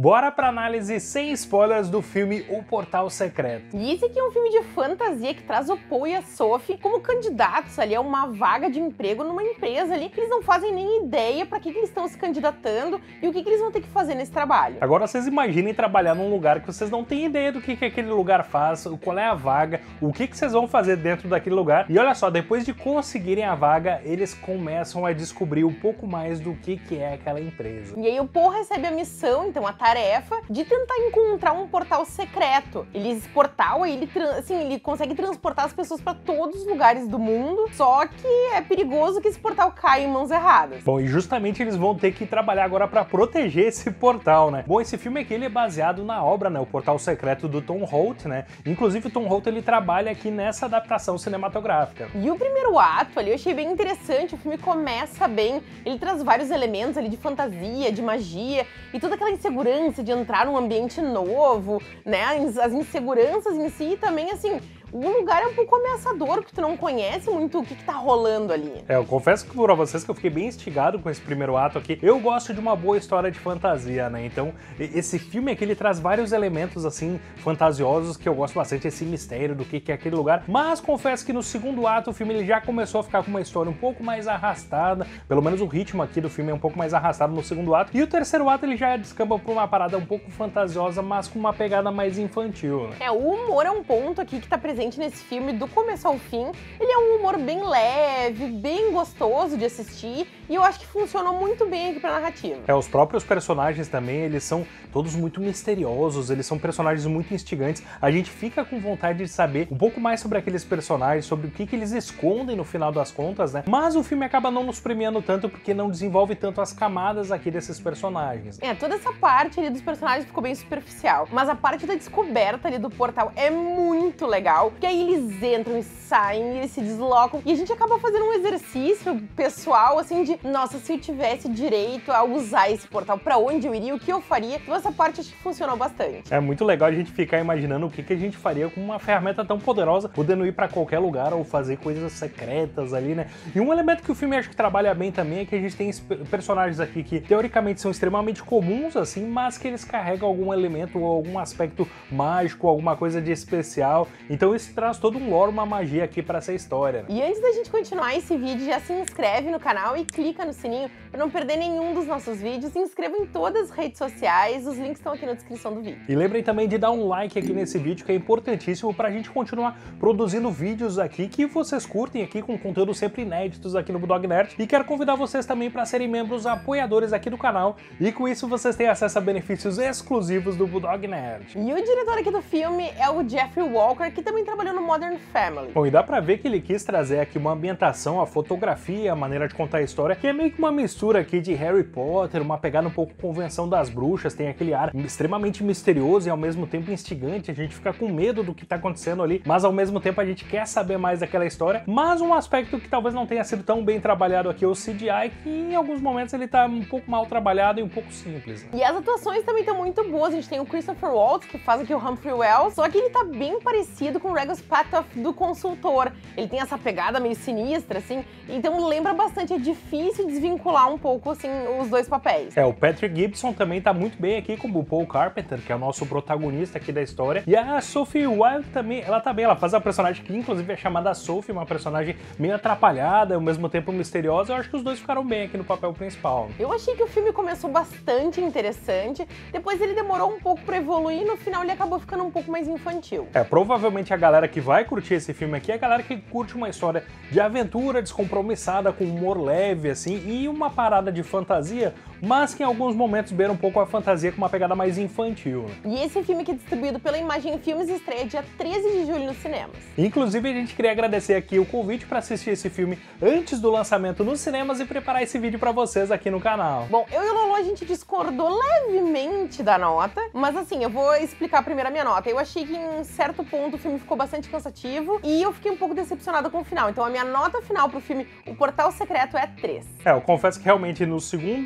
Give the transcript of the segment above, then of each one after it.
Bora pra análise sem spoilers do filme O Portal Secreto. E esse aqui é um filme de fantasia que traz o Paul e a Sophie como candidatos ali a uma vaga de emprego numa empresa ali que eles não fazem nem ideia pra que eles estão se candidatando e o que eles vão ter que fazer nesse trabalho. Agora vocês imaginem trabalhar num lugar que vocês não têm ideia do que aquele lugar faz, qual é a vaga, o que vocês vão fazer dentro daquele lugar. E olha só, depois de conseguirem a vaga, eles começam a descobrir um pouco mais do que é aquela empresa. E aí o Paul recebe a missão, então a tarefa, de tentar encontrar um portal secreto. Esse portal, ele consegue transportar as pessoas para todos os lugares do mundo, só que é perigoso que esse portal caia em mãos erradas. Bom, e justamente eles vão ter que trabalhar agora para proteger esse portal, né? Bom, esse filme aqui ele é baseado na obra, né, O Portal Secreto do Tom Holt, né? Inclusive o Tom Holt ele trabalha aqui nessa adaptação cinematográfica. E o primeiro ato ali eu achei bem interessante, o filme começa bem, ele traz vários elementos ali de fantasia, de magia e toda aquela insegurança de entrar num ambiente novo, né? As inseguranças em si e também, assim, o lugar é um pouco ameaçador, porque tu não conhece muito o que tá rolando ali. Eu confesso pra vocês que eu fiquei bem instigado com esse primeiro ato aqui. Eu gosto de uma boa história de fantasia, né? Então, esse filme aqui, ele traz vários elementos, assim, fantasiosos que eu gosto bastante, esse mistério do que é aquele lugar. Mas confesso que no segundo ato o filme ele já começou a ficar com uma história um pouco mais arrastada. Pelo menos o ritmo aqui do filme é um pouco mais arrastado no segundo ato. E o terceiro ato ele já descamba pra uma parada um pouco fantasiosa, mas com uma pegada mais infantil, né? O humor é um ponto aqui que tá presente nesse filme do começo ao fim. Ele é um humor bem leve, bem gostoso de assistir e eu acho que funcionou muito bem aqui pra narrativa. Os próprios personagens também, eles são todos muito misteriosos, eles são personagens muito instigantes. A gente fica com vontade de saber um pouco mais sobre aqueles personagens, sobre o que eles escondem no final das contas, né? Mas o filme acaba não nos premiando tanto porque não desenvolve tanto as camadas aqui desses personagens. Toda essa parte ali dos personagens ficou bem superficial, mas a parte da descoberta ali do portal é muito legal, porque aí eles entram e saem, eles se deslocam, e a gente acaba fazendo um exercício pessoal, assim, de, nossa, se eu tivesse direito a usar esse portal, pra onde eu iria, o que eu faria? Então essa parte acho que funcionou bastante. É muito legal a gente ficar imaginando o que a gente faria com uma ferramenta tão poderosa, podendo ir pra qualquer lugar ou fazer coisas secretas ali, né? E um elemento que o filme acho que trabalha bem também é que a gente tem personagens aqui que teoricamente são extremamente comuns, assim, mas que eles carregam algum elemento ou algum aspecto mágico, alguma coisa de especial. Então isso traz todo um lore, uma magia aqui pra essa história, né? E antes da gente continuar esse vídeo, já se inscreve no canal e clica no sininho para não perder nenhum dos nossos vídeos. Se inscreva em todas as redes sociais, os links estão aqui na descrição do vídeo. E lembrem também de dar um like aqui nesse vídeo, que é importantíssimo pra gente continuar produzindo vídeos aqui que vocês curtem aqui, com conteúdo sempre inéditos aqui no Bulldog Nerd. E quero convidar vocês também para serem membros apoiadores aqui do canal, e com isso vocês têm acesso a benefícios exclusivos do Bulldog Nerd. E o diretor aqui do filme é o Jeffrey Walker, que também trabalhou no Modern Family. Bom, e dá pra ver que ele quis trazer aqui uma ambientação, a fotografia, a maneira de contar a história, que é meio que uma mistura aqui de Harry Potter, uma pegada um pouco Convenção das Bruxas, tem aquele ar extremamente misterioso e ao mesmo tempo instigante, a gente fica com medo do que tá acontecendo ali, mas ao mesmo tempo a gente quer saber mais daquela história. Mas um aspecto que talvez não tenha sido tão bem trabalhado aqui é o CGI, que em alguns momentos ele tá um pouco mal trabalhado e um pouco simples, né? E as atuações também estão muito boas, a gente tem o Christopher Waltz, que faz aqui o Humphrey Wells, só que ele tá bem parecido com o Regis Patoff do Consultor. Ele tem essa pegada meio sinistra, assim, então lembra bastante, é difícil desvincular um pouco, assim, os dois papéis. O Patrick Gibson também tá muito bem aqui como o Paul Carpenter, que é o nosso protagonista aqui da história. E a Sophie Wilde também, ela tá bem, ela faz a personagem que inclusive é chamada Sophie, uma personagem meio atrapalhada, ao mesmo tempo misteriosa. Eu acho que os dois ficaram bem aqui no papel principal. Eu achei que o filme começou bastante interessante, depois ele demorou um pouco pra evoluir e no final ele acabou ficando um pouco mais infantil. Provavelmente a galera que vai curtir esse filme aqui é a galera que curte uma história de aventura descompromissada, com humor leve, assim, e uma parada de fantasia, mas que em alguns momentos beira um pouco a fantasia com uma pegada mais infantil, né? E esse filme que é distribuído pela Imagem Filmes estreia dia 13 de julho nos cinemas. Inclusive a gente queria agradecer aqui o convite para assistir esse filme antes do lançamento nos cinemas e preparar esse vídeo para vocês aqui no canal. Bom, eu e o Lolo a gente discordou levemente da nota, mas assim, eu vou explicar primeiro a minha nota. Eu achei que em certo ponto o filme ficou bastante cansativo e eu fiquei um pouco decepcionada com o final. Então a minha nota final pro filme O Portal Secreto é 3. Eu confesso que realmente no segundo e o terceiro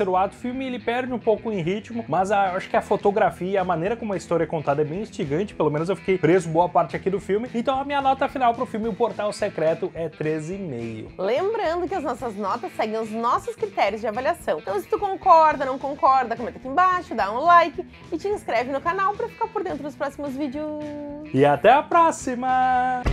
terceiro ato, o filme ele perde um pouco em ritmo, mas eu acho que a fotografia e a maneira como a história é contada é bem instigante, pelo menos eu fiquei preso boa parte aqui do filme. Então a minha nota final pro filme O Portal Secreto é 13,5. Lembrando que as nossas notas seguem os nossos critérios de avaliação. Então se tu concorda, não concorda, comenta aqui embaixo, dá um like e te inscreve no canal pra ficar por dentro dos próximos vídeos. E até a próxima!